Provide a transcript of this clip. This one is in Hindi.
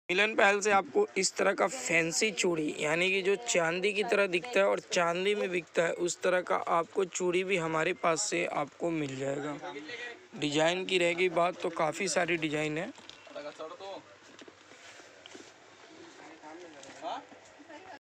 मिलन पहल से आपको इस तरह का फैंसी चूड़ी यानी कि जो चांदी की तरह दिखता है और चांदी में बिकता है उस तरह का आपको चूड़ी भी हमारे पास से आपको मिल जाएगा। डिजाइन की रहेगी बात तो काफ़ी सारी डिजाइन है।